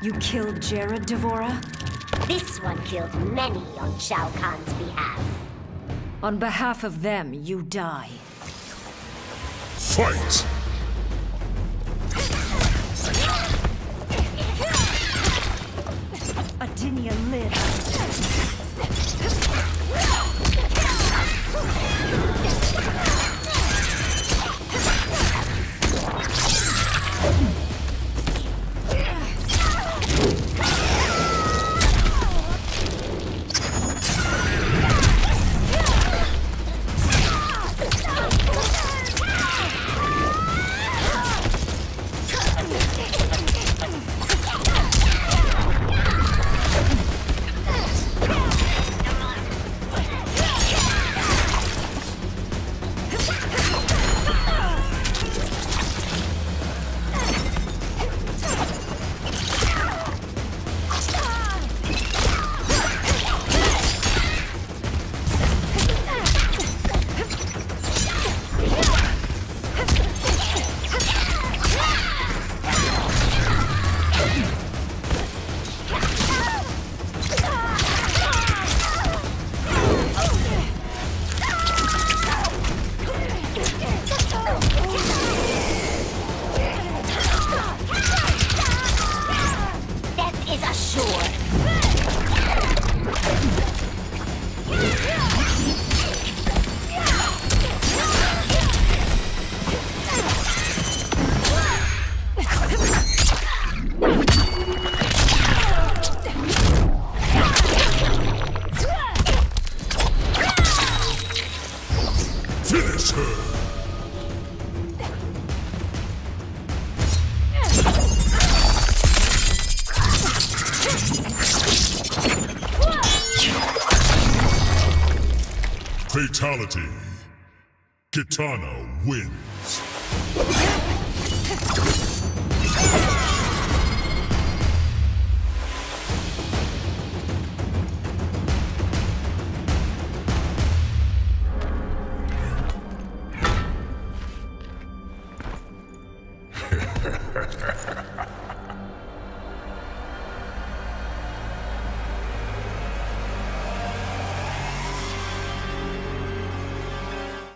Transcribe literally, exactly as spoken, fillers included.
You killed Jared, D'Vorah? This one killed many on Shao Kahn's behalf. On behalf of them, you die. Fight! Adinia lives. Finish her! Fatality. Kitana wins. Ha ha ha.